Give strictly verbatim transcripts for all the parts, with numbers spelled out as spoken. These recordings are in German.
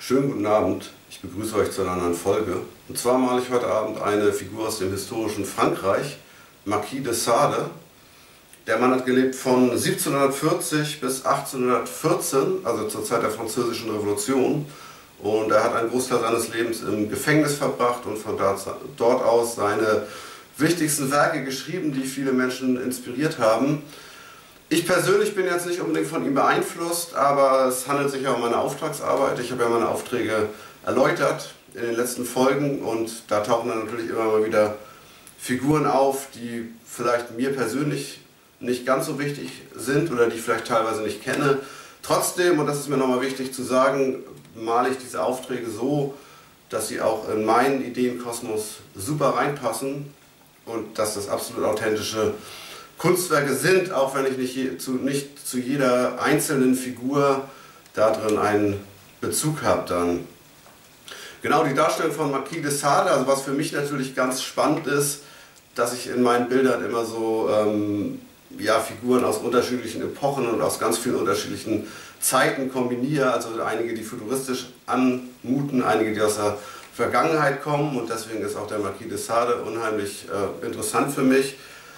Schönen guten Abend, ich begrüße euch zu einer neuen Folge. Und zwar male ich heute Abend eine Figur aus dem historischen Frankreich, Marquis de Sade. Der Mann hat gelebt von siebzehnhundertvierzig bis achtzehnhundertvierzehn, also zur Zeit der Französischen Revolution. Und er hat einen Großteil seines Lebens im Gefängnis verbracht und von dort aus seine wichtigsten Werke geschrieben, die viele Menschen inspiriert haben. Ich persönlich bin jetzt nicht unbedingt von ihm beeinflusst, aber es handelt sich ja um meine Auftragsarbeit. Ich habe ja meine Aufträge erläutert in den letzten Folgen und da tauchen dann natürlich immer mal wieder Figuren auf, die vielleicht mir persönlich nicht ganz so wichtig sind oder die ich vielleicht teilweise nicht kenne. Trotzdem, und das ist mir nochmal wichtig zu sagen, male ich diese Aufträge so, dass sie auch in meinen Ideenkosmos super reinpassen und dass das absolut authentische Kunstwerke sind, auch wenn ich nicht, je, zu, nicht zu jeder einzelnen Figur da drin einen Bezug habe dann. Genau, die Darstellung von Marquis de Sade, also was für mich natürlich ganz spannend ist, dass ich in meinen Bildern immer so ähm, ja, Figuren aus unterschiedlichen Epochen und aus ganz vielen unterschiedlichen Zeiten kombiniere, also einige, die futuristisch anmuten, einige, die aus der Vergangenheit kommen, und deswegen ist auch der Marquis de Sade unheimlich äh, interessant für mich.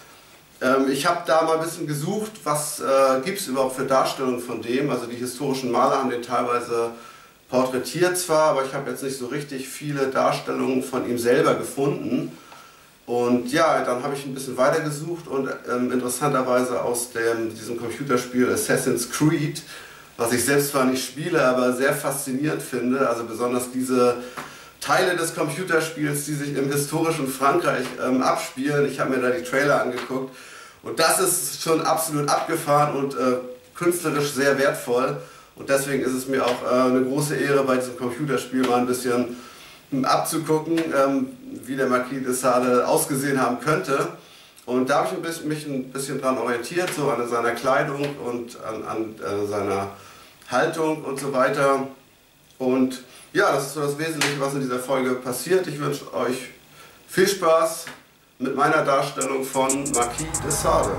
Ich habe da mal ein bisschen gesucht, was äh, gibt es überhaupt für Darstellungen von dem. Also die historischen Maler haben den teilweise porträtiert zwar, aber ich habe jetzt nicht so richtig viele Darstellungen von ihm selber gefunden. Und ja, dann habe ich ein bisschen weiter gesucht und ähm, interessanterweise aus dem, diesem Computerspiel Assassin's Creed, was ich selbst zwar nicht spiele, aber sehr faszinierend finde, also besonders diese Teile des Computerspiels, die sich im historischen Frankreich ähm, abspielen. Ich habe mir da die Trailer angeguckt und das ist schon absolut abgefahren und äh, künstlerisch sehr wertvoll. Und deswegen ist es mir auch äh, eine große Ehre, bei diesem Computerspiel mal ein bisschen abzugucken, ähm, wie der Marquis de Sade ausgesehen haben könnte. Und da habe ich mich ein bisschen dran orientiert, so an seiner Kleidung und an, an äh, seiner Haltung und so weiter. Und ja, das ist so das Wesentliche, was in dieser Folge passiert. Ich wünsche euch viel Spaß mit meiner Darstellung von Marquis de Sade.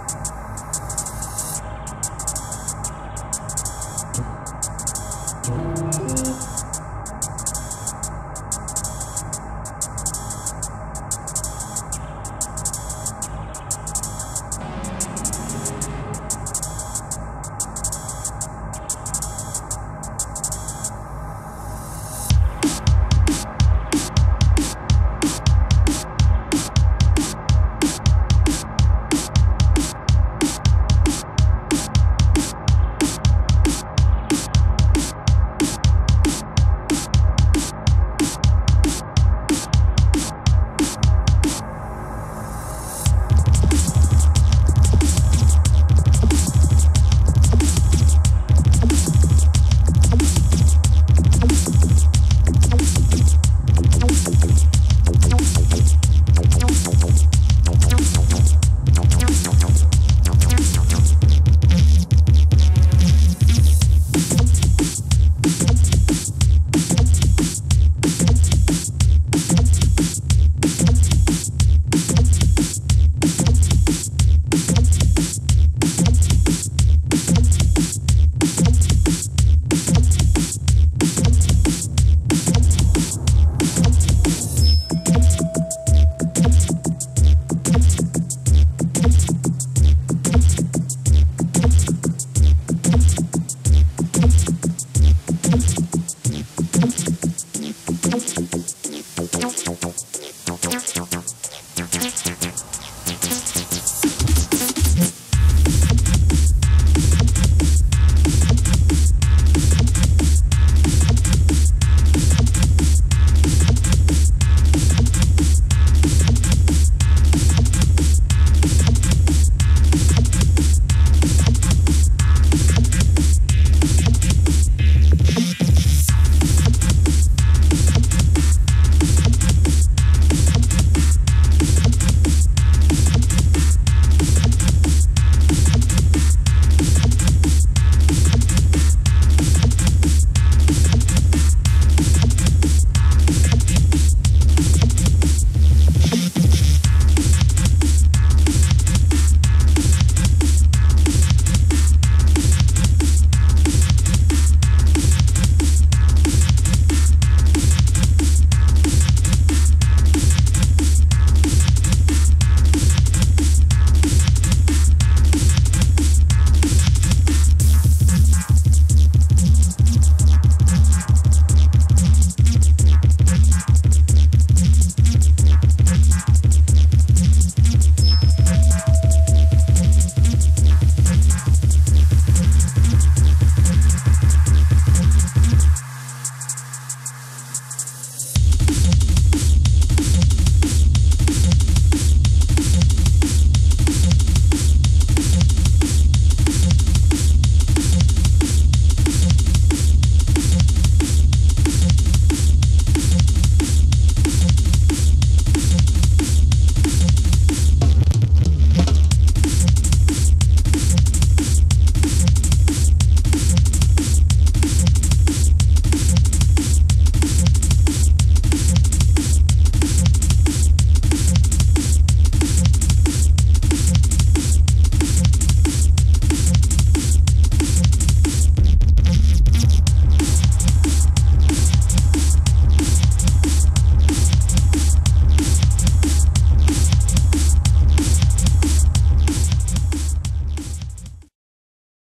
Thank